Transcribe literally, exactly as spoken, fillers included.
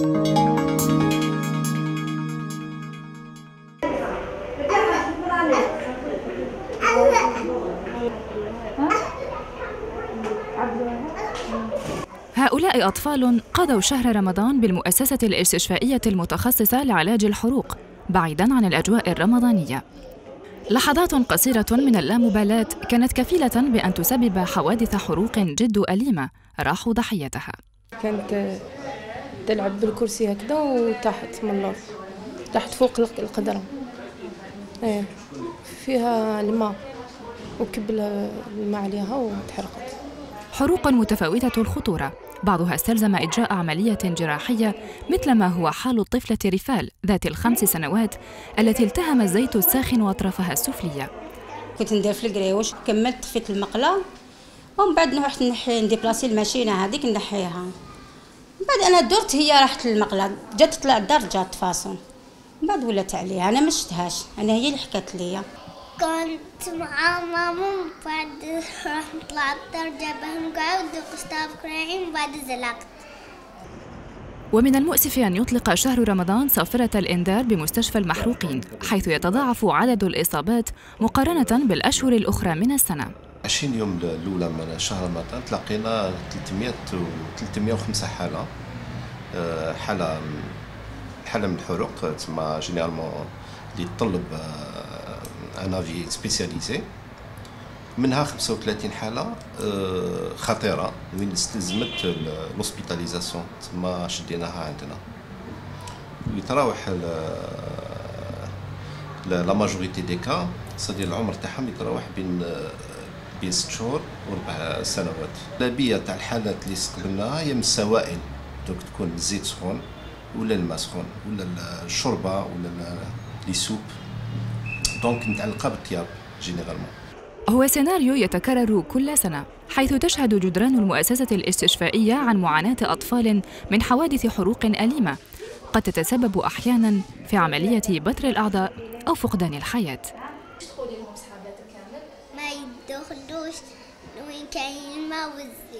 هؤلاء أطفال قضوا شهر رمضان بالمؤسسة الاستشفائية المتخصصة لعلاج الحروق بعيداً عن الأجواء الرمضانية. لحظات قصيرة من اللامبالاة كانت كفيلة بأن تسبب حوادث حروق جد أليمة راحوا ضحيتها. كانت تلعب بالكرسي هكذا وتحت من النار، تحت فوق القدرة، ايه فيها الماء وكب الماء عليها وتحرقت. حروق متفاوتة الخطورة، بعضها استلزم إجراء عملية جراحية مثل ما هو حال الطفلة رفال ذات الخمس سنوات التي التهم الزيت الساخن أطرافها السفلية. كنت ندير في الكريوش، كملت طفيت المقلة ومن بعد رحت نحي نديبلاسي الماشينة هذيك نحيها. من بعد أنا درت هي راحت للمقلة، جات تطلع الدار جات فاصون، من بعد ولات عليها. أنا ما شفتهاش، أنا هي اللي حكت لي. كنت مع ماما بعد راح نطلع الدار جابهم قعود وقشطاب كريم بعد زلقت. ومن المؤسف أن يطلق شهر رمضان صافرة الإنذار بمستشفى المحروقين، حيث يتضاعف عدد الإصابات مقارنة بالأشهر الأخرى من السنة. عشرين يوم الأولى من شهر رمضان تلقينا ثلاثمائة وخمسة حالة حالة حالة من الحروق تسمى جينيرالمون اللي تطلب ان افي سبيسياليزي، منها خمسة وثلاثين حاله خطيره وين استلزمت لوسبيتاليزاسيون تما شديناها عندنا. ويتراوح لا ماجوريتي دي كا صدير العمر تاعهم يتراوح بين بين ست شهور وربع سنوات. الاغلبيه تاع الحالات اللي استقبلناها هي من السوائل، دوك تكون الزيت سخون ولا الماء سخون ولا الشوربه ولا لي سوب، دونك متعلقه بالطياب جينيرالمون. هو سيناريو يتكرر كل سنة، حيث تشهد جدران المؤسسة الاستشفائية عن معاناة أطفال من حوادث حروق أليمة قد تتسبب أحياناً في عملية بتر الأعضاء أو فقدان الحياة. ما يدخلوش وين كاين الماء